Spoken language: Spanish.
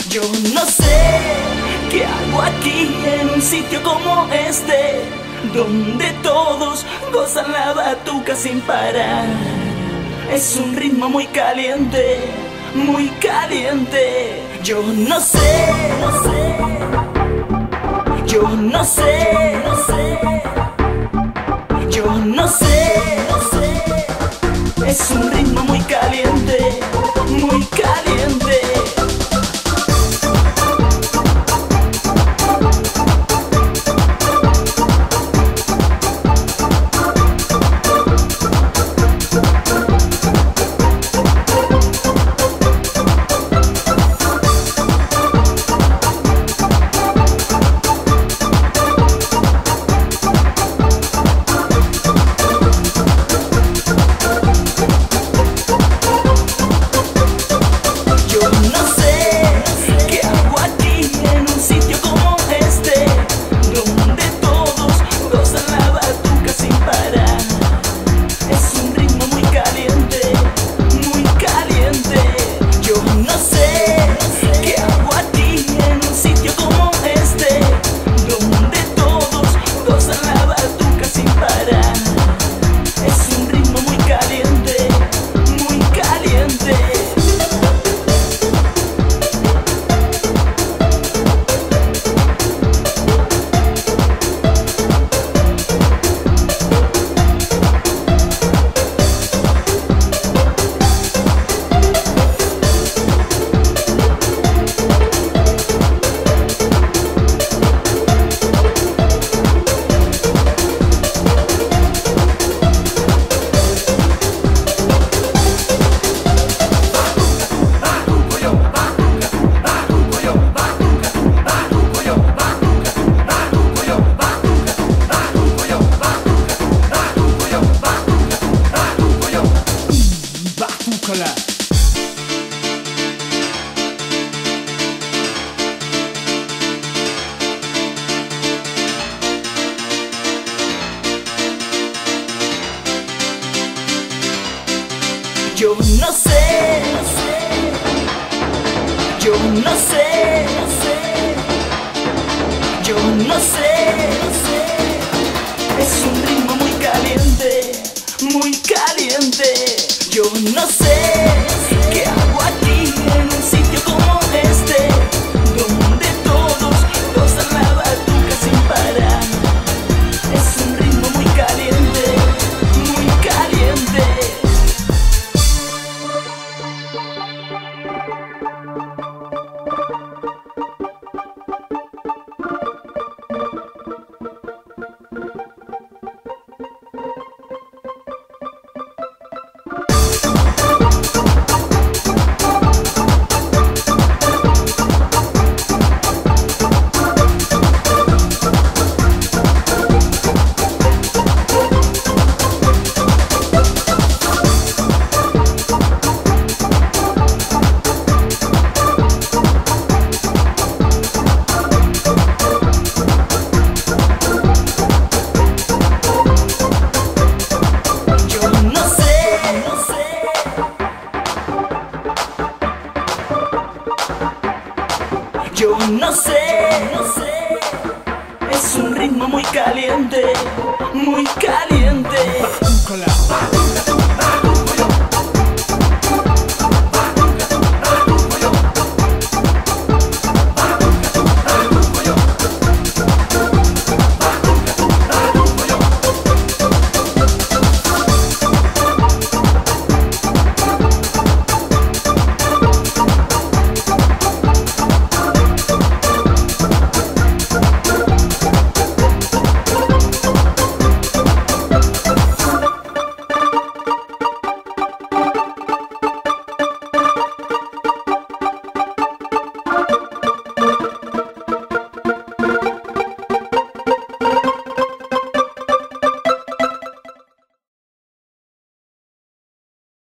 Yo no sé qué hago aquí en un sitio como este, donde todos gozan la batuca sin parar. Es un ritmo muy caliente, muy caliente. Yo no sé, yo no sé, yo no sé. Es un ritmo muy caliente, muy caliente. Yo no sé, yo no sé, yo no sé. Es un ritmo muy caliente, muy caliente. Yo no sé qué hago aquí en un sitio como este, donde todos gozan la batuca sin parar. Es un ritmo muy caliente, muy caliente. Yo no sé, es un ritmo muy caliente, muy caliente.